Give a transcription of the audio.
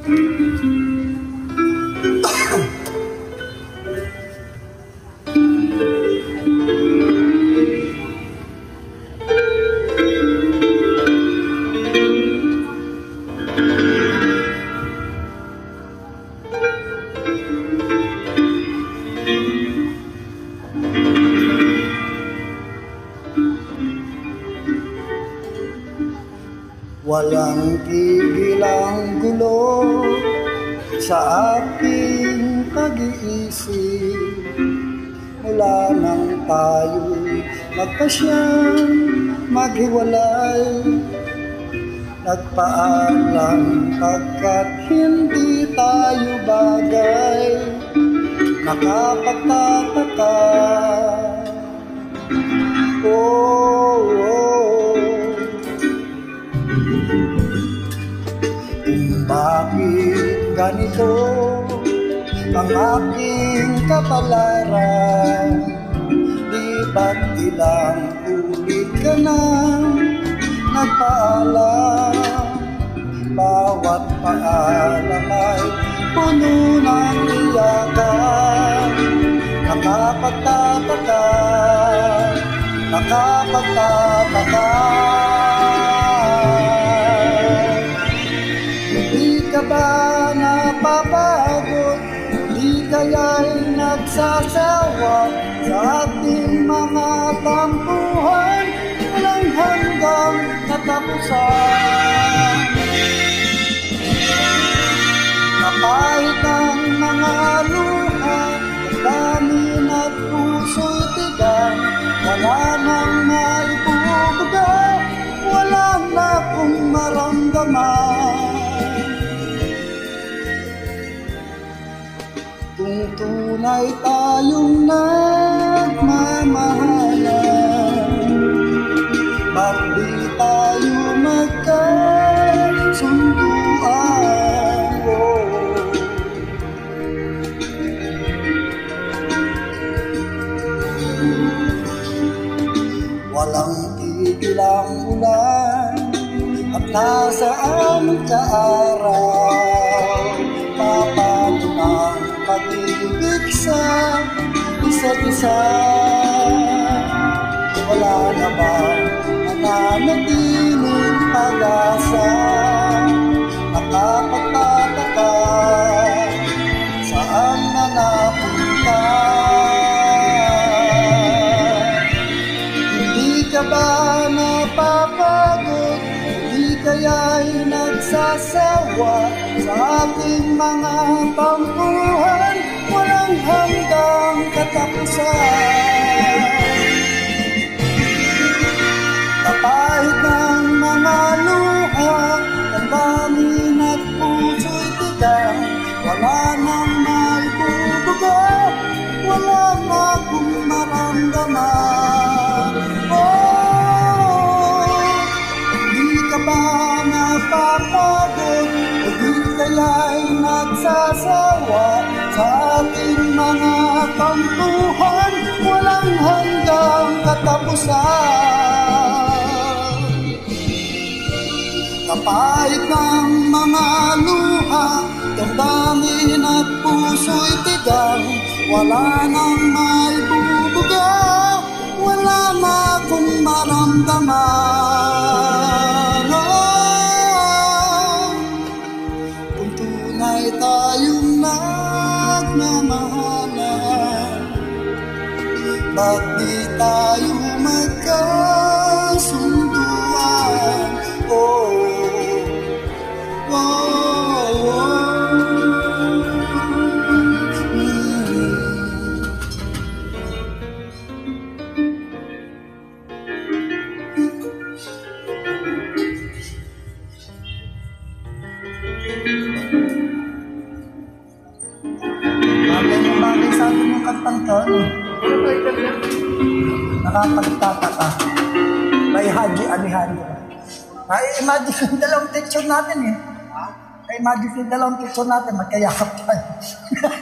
Walang tigil ang gulo sa ating pag-iisip mula nang tayo'y magpasyang maghiwalay. Nagpaalam pagkat hindi tayo bagay, nakapagtataka. Bakit ganito ang aking kapalaran? Di ba't ilang ulit ka na nagpaalam? Bawat paalam ay puno ng iyakan. Nakapagtataka, nakapagtataka. Hindi ka ba napapagod? Hindi kaya'y nagsasawa sa ating mga tampuhan? Walang hanggang katapusan. Kapahit ang mga luha, damdamin at puso'y tigang, wala nang maibubuga, wala na akong maramdaman. Kung tunay tayong nagmamahalan, ba't di tayo magkasunduan? Walang tigil ang ulan at nasaan ka araw, papalo ang pag-ibig sa isa't isa. Wala na ba nananatiling pag-asa? Nakapagtataka, saan na napunta? Hindi ka ba napapagod? Hindi kaya'y nagsasawa sa ating mga tampuhan? Walang hanggang katapusan. Kapahit ng mga luha, damdamin at puso'y tigang, wala nang maibubuga, wala na akong maramdaman. Hindi ka ba napapagod? Hindi kaya'y nagsasawa sa ating mga tampuhan? Walang hanggang katapusan. Kapahit ng mga luha, damdamin at puso'y tigang, wala nang maibubuga, wala na akong maramdaman. Kung tunay tayong nagmamahalan, ba't di tayo magkasunduan? Bagay sa atin yung kantang to, nakapagtataka. May Haji Alejandro. Imagine yung dalawang teacher natin eh. Imagine yung dalawang teacher natin, magkayakap tayo.